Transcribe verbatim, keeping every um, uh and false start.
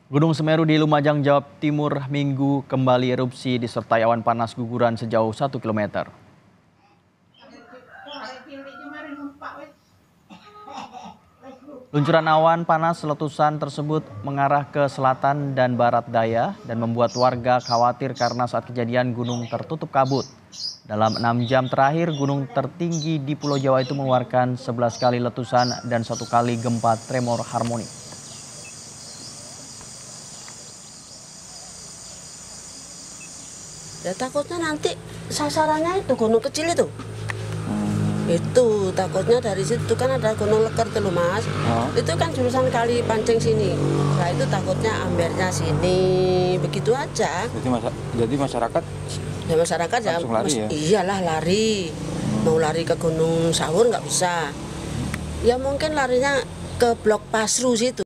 Gunung Semeru di Lumajang, Jawa Timur, Minggu kembali erupsi disertai awan panas guguran sejauh satu kilometer. Luncuran awan panas letusan tersebut mengarah ke selatan dan barat daya dan membuat warga khawatir karena saat kejadian gunung tertutup kabut. Dalam enam jam terakhir, gunung tertinggi di Pulau Jawa itu mengeluarkan sebelas kali letusan dan satu kali gempa tremor harmonik. Ya takutnya nanti sasarannya itu gunung kecil itu. Itu takutnya dari situ kan ada gunung leker tuh mas. Oh. Itu kan jurusan kali Pancing sini. Nah itu takutnya ambernya sini. Begitu aja. Jadi, masa, jadi masyarakat ya masyarakat ya, lari ya? Iyalah lari. Mau lari ke Gunung Sawur nggak bisa. Ya mungkin larinya ke Blok Pasru situ.